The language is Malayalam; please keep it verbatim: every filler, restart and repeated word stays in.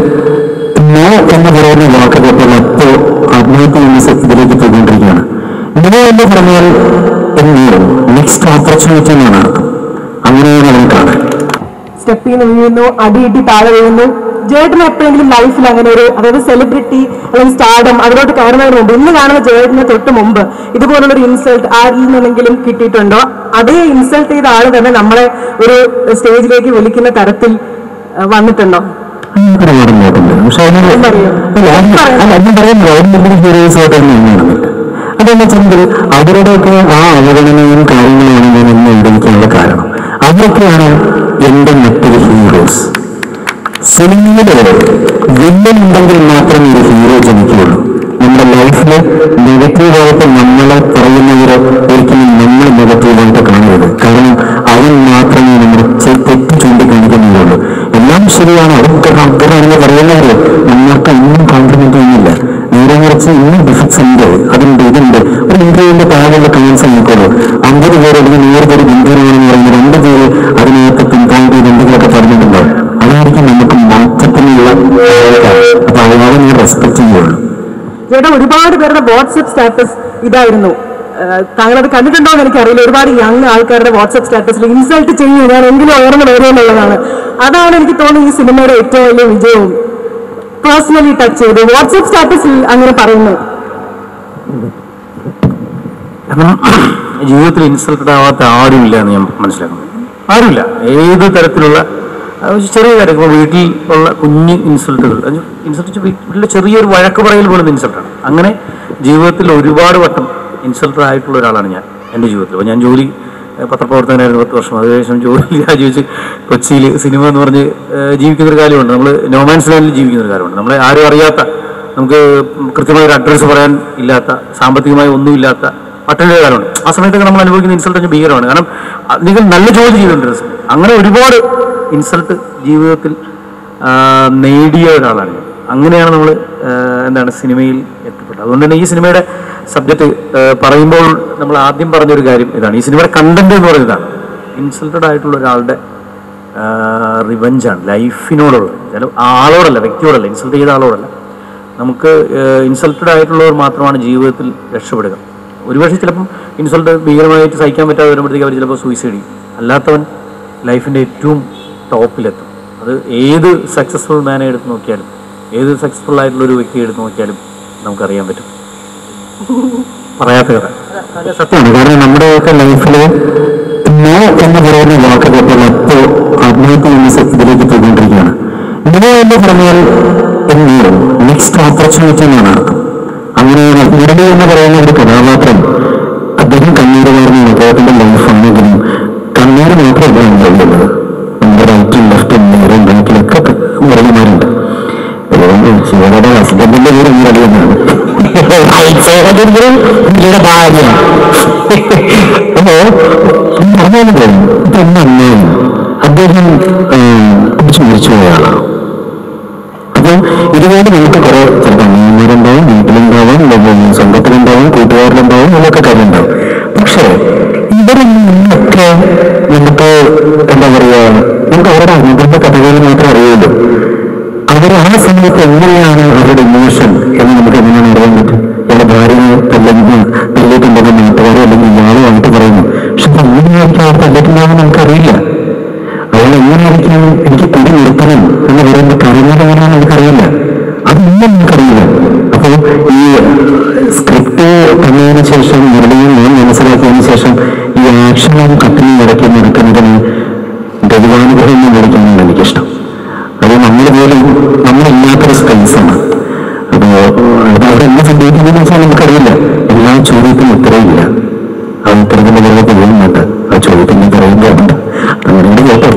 നോ എന്ന് പറയുന്ന വാക്ക് കേട്ടാൽ അപ്പോൾ ആത്മഹത്യ എന്ന ഇതിലേക്ക് പോയിക്കൊണ്ടിരിക്കുകയാണ്. നോ എന്ന് പറഞ്ഞാൽ നെക്സ്റ്റ് ഓപ്പർച്യൂണിറ്റി എന്നാണ് അർത്ഥം. അങ്ങനെയാണ് നമ്മൾ കാണാൻ. സ്റ്റെപ്പിൽ നിന്ന് വീഴുന്നു, അടിയിട്ടി താഴെ വീഴുന്നു. ജേട്ടന് എപ്പോഴെങ്കിലും ലൈഫിൽ അങ്ങനെ ഒരു, അതായത് സെലിബ്രിറ്റി അല്ലെങ്കിൽ സ്റ്റാർഡം അതിലോട്ട് കയറുന്നതിന് മുമ്പ്, ഇന്ന് കാണുന്ന ജേട്ടന് തൊട്ട് മുമ്പ് ഇതുപോലുള്ളൊരു ഇൻസൾട്ട് ആരിൽ നിന്നെങ്കിലും കിട്ടിയിട്ടുണ്ടോ? അതേ ഇൻസൾട്ട് ചെയ്ത ആള് തന്നെ നമ്മളെ ഒരു സ്റ്റേജിലേക്ക് വിളിക്കുന്ന തരത്തിൽ വന്നിട്ടുണ്ടോ? അതെന്ന് വെച്ചെങ്കിൽ അവരുടെയൊക്കെ ആ അവഗണനയും കാര്യങ്ങളുമാണ് ഞാൻ ഇന്ന് എഴുതിക്കാനുള്ള കാരണം. അവരൊക്കെയാണ് എന്റെ മറ്റൊരു ഹീറോസ്. സിനിമയില് വില്ലൻ ഉണ്ടെങ്കിൽ മാത്രമേ ഒരു ഹീറോ ജനിക്കുകയുള്ളൂ. നമ്മുടെ ലൈഫില് നെഗറ്റീവായിട്ട് നമ്മളെ പറയുന്നവരെ ഒരിക്കലും നമ്മൾ നെഗറ്റീവായിട്ട് കാണരുത്. കാരണം അവൻ മാത്രമേ നമ്മുടെ തെറ്റ് ചൂണ്ടിക്കാണിക്കുന്നുള്ളൂ. എല്ലാം ശരിയാണ്, അതൊക്കെ കമ്പറാണെന്ന് പറയുന്നവര് നമ്മൾക്ക് ഒന്നും കോംപ്ലിമെന്റ് ചെയ്യുന്നില്ല. നേരെ മറിച്ച് ഇന്നും ഡിഫക്ട്സ് ഉണ്ട്, അതുണ്ട്, ഇതുണ്ട്. ഒരു ഇന്ത്യയുടെ താഴെയുള്ള കമൻസ് നോക്കുള്ളൂ. അമ്പത് പേര് അല്ലെങ്കിൽ നൂറ് പേര് ഗംഭീരമാണെന്ന് പറയുന്നത് രണ്ട് പേര് അതിനകത്ത് പിൻപോയിന്റ് ചെയ്ത് എന്തെങ്കിലുമൊക്കെ പറഞ്ഞിട്ടുണ്ടോ? അതായിരിക്കും നമുക്ക് മാറ്റത്തിനുള്ള. അപ്പൊ അയാളെ ഞാൻ റെസ്പെക്ട് ചെയ്യുള്ളൂ. ചേട്ടാ, ഒരുപാട് പേരുടെ വാട്സ്ആപ്പ് സ്റ്റാറ്റസ് ഇതായിരുന്നു. താങ്കൾ അത് കണ്ടിട്ടുണ്ടോ എന്ന് എനിക്കറിയില്ല. ഒരുപാട് യങ് ആൾക്കാരുടെ വാട്സ്ആപ്പ് സ്റ്റാറ്റസിൽ ഇൻസൾട്ട് ചെയ്യും ഞാൻ എങ്കിലും ഉയർന്നു വരുമെന്നുള്ളതാണ്. അതാണ് എനിക്ക് തോന്നുന്നത് ഈ സിനിമയുടെ ഏറ്റവും വലിയ വിജയവും. പേഴ്സണലി ടച്ച് ചെയ്തു വാട്സ്ആപ്പ് സ്റ്റാറ്റസിൽ അങ്ങനെ പറയുന്നു. ജീവിതത്തിൽ ഇൻസൾട്ടഡ് ആവാത്ത ആരുമില്ല എന്ന് ഞാൻ മനസ്സിലാക്കുന്നു. ആരുമില്ല. ഏത് തരത്തിലുള്ള ചെറിയ കാര്യങ്ങൾ, വീട്ടിൽ ഉള്ള കുഞ്ഞ് ഇൻസൾട്ടുകൾ, ഇൻസൾട്ട് വീട്ടിലെ ചെറിയൊരു വഴക്ക് പറയൽ പോലും ഇൻസൾട്ടാണ്. അങ്ങനെ ജീവിതത്തിൽ ഒരുപാട് വട്ടം ഇൻസൾട്ടഡ് ആയിട്ടുള്ള ഒരാളാണ് ഞാൻ എൻ്റെ ജീവിതത്തിൽ. അപ്പോൾ ഞാൻ ജോലി പത്രപ്രവർത്തകനായിരുന്നു പത്ത് വർഷം. അതിനുശേഷം ജോലി രാജിവെച്ച് കൊച്ചിയിൽ സിനിമ എന്ന് പറഞ്ഞ് ജീവിക്കുന്നൊരു കാലമുണ്ട്. നമ്മൾ നോമാൻസ് ലാൻഡിൽ ജീവിക്കുന്നൊരു കാലമുണ്ട്. നമ്മളെ ആരും അറിയാത്ത, നമുക്ക് കൃത്യമായ ഒരു അഡ്രസ്സ് പറയാൻ ഇല്ലാത്ത, സാമ്പത്തികമായി ഒന്നുമില്ലാത്ത പട്ടണയുടെ കാലമുണ്ട്. ആ സമയത്തൊക്കെ നമ്മൾ അനുഭവിക്കുന്ന ഇൻസൾട്ട് ഭീകരമാണ്. കാരണം നിങ്ങൾ നല്ല ജോലി ചെയ്തുകൊണ്ടിരുന്നത്. അങ്ങനെ ഒരുപാട് ഇൻസൾട്ട് ജീവിതത്തിൽ നേടിയ ഒരാളാണ് ഞാൻ. അങ്ങനെയാണ് നമ്മൾ എന്താണ് സിനിമയിൽ എത്തപ്പെട്ടത്. അതുകൊണ്ട് തന്നെ ഈ സിനിമയുടെ സബ്ജക്റ്റ് പറയുമ്പോൾ നമ്മൾ ആദ്യം പറഞ്ഞൊരു കാര്യം ഇതാണ്. ഈ സിനിമയുടെ കണ്ടന്റ് എന്ന് പറയുന്നതാണ് ഇൻസൾട്ടഡ് ആയിട്ടുള്ള ഒരാളുടെ റിവഞ്ചാണ് ലൈഫിനോടുള്ള. ചില ആളോടല്ല, വ്യക്തിയോടല്ല, ഇൻസൾട്ട് ചെയ്ത ആളോടല്ല. നമുക്ക് ഇൻസൾട്ടഡ് ആയിട്ടുള്ളവർ മാത്രമാണ് ജീവിതത്തിൽ രക്ഷപ്പെടുക. ഒരുപക്ഷെ ചിലപ്പം ഇൻസൾട്ട് ഭീകരമായിട്ട് സഹിക്കാൻ പറ്റാതെ വരുമ്പോഴത്തേക്ക് അവർ ചിലപ്പോൾ സൂയിസൈഡ് ചെയ്യും. അല്ലാത്തവൻ ലൈഫിൻ്റെ ഏറ്റവും ടോപ്പിലെത്തും. അത് ഏത് സക്സസ്ഫുൾ മാനെ എടുത്ത് നോക്കിയാലും, ഏത് സക്സസ്ഫുൾ ആയിട്ടുള്ള ഒരു വ്യക്തി എടുത്ത് നോക്കിയാലും നമുക്കറിയാൻ പറ്റും. പറയാത്ത കഥ സത്യമാണ്. കാരണം നമ്മുടെയൊക്കെ ലൈഫില് നോ എന്ന് പറയുന്ന വാക്ക് കേട്ടാൽ അപ്പോൾ ആത്മഹത്യ എന്ന ഇതിലേക്ക് പോയിക്കൊണ്ടിരിക്കുകയാണ്. നോ എന്ന് പറഞ്ഞാൽ നെക്സ്റ്റ് ഓപ്പർച്യൂണിറ്റി എന്നാണ് അർത്ഥം. അങ്ങനെയാണ് മുരളി എന്ന് പറയുന്ന ഒരു കഥാപാത്രം. അദ്ദേഹം കണ്ണീര് കാരണമാണ്. അദ്ദേഹത്തിന്റെ ലൈഫാണെങ്കിലും കണ്ണീര് മാത്രമല്ല ഉണ്ടാവുന്നത്. നമ്മുടെ റൈറ്റും ലെഫ്റ്റും നേരും റൈറ്റിലൊക്കെ മുരളിമാരുണ്ട്. അതുകൊണ്ട് ശിവയുടെ ഹസ്ബൻഡിന്റെ പേര് മുരളി എന്നാണ്. പുള്ളിയുടെ ഭാര്യ. അപ്പോ പറഞ്ഞാലും പോലും ഇപ്പൊ എന്നാലും അദ്ദേഹം കുറിച്ച് മരിച്ചു പോയാളാണ്. അപ്പൊ ഇതുപോലെ നമുക്ക് കുറെ ചിലപ്പോൾ അമ്മമാരുണ്ടാവും, വീട്ടിലുണ്ടാവും, സ്വന്തത്തിലുണ്ടാവും, കൂട്ടുകാരിലുണ്ടാവും, ഇതൊക്കെ കാര്യമുണ്ടാവും. പക്ഷേ ഇവരൊക്കെ നമുക്ക് എന്താ പറയാ, നമുക്ക് അവരുടെ അനുബന്ധ കഥകൾ മാത്രമേ അറിയുള്ളൂ. അവർ ആ സമയത്ത് എങ്ങനെയാണ് അവരുടെ ഇമോഷൻ എന്ന് നമുക്ക് എങ്ങനെയാണ് അറിയാൻ പറ്റും. ഇയാളുടെ ഭാര്യയെ തല്ലെങ്കിൽ തല്ലിയിട്ടുണ്ടെന്ന് നാട്ടുകാരോ അല്ലെങ്കിൽ ഇയാളുമായിട്ട് പറയുന്നു. പക്ഷെ അപ്പൊ എങ്ങനെയായിരിക്കും അവർ തല്ലിയിട്ടുണ്ടാകുന്ന നമുക്കറിയില്ല. അയാൾ എങ്ങനെയായിരിക്കും എനിക്ക് കുടി നിർത്തണം എന്ന് പറയുന്ന കാര്യങ്ങൾ എങ്ങനെയാണ് നമുക്കറിയില്ല. അതൊന്നും നമുക്കറിയില്ല. അപ്പോൾ ഈ സ്ക്രിപ്റ്റ് തന്നതിന് ശേഷം മുരളിയും ഞാൻ മനസ്സിലാക്കിയതിന് ശേഷം ഈ ആക്ഷനും കട്ടിലും ഇടയ്ക്ക് നടക്കുന്നതിന് ദൈവാനുഗ്രഹം എന്ന് വിളിക്കുന്നതാണ് എനിക്കിഷ്ടം. അത് നമ്മൾ പോലും നമ്മളില്ലാത്തൊരു സ്പേസാണ്. അപ്പോൾ അത് അവിടെ എന്ത് സംഭവിക്കുന്നതെന്ന് വെച്ചാൽ നമുക്കറിയില്ല. എല്ലാ ചോദ്യത്തിനും ഉത്തരവില്ല. ആ ഉത്തരത്തിന്റെ പുറകെ പോകുന്നുണ്ട്. ആ ചോദ്യത്തിന്റെ ഉത്തരവില്ല. അങ്ങനെ കേട്ടോ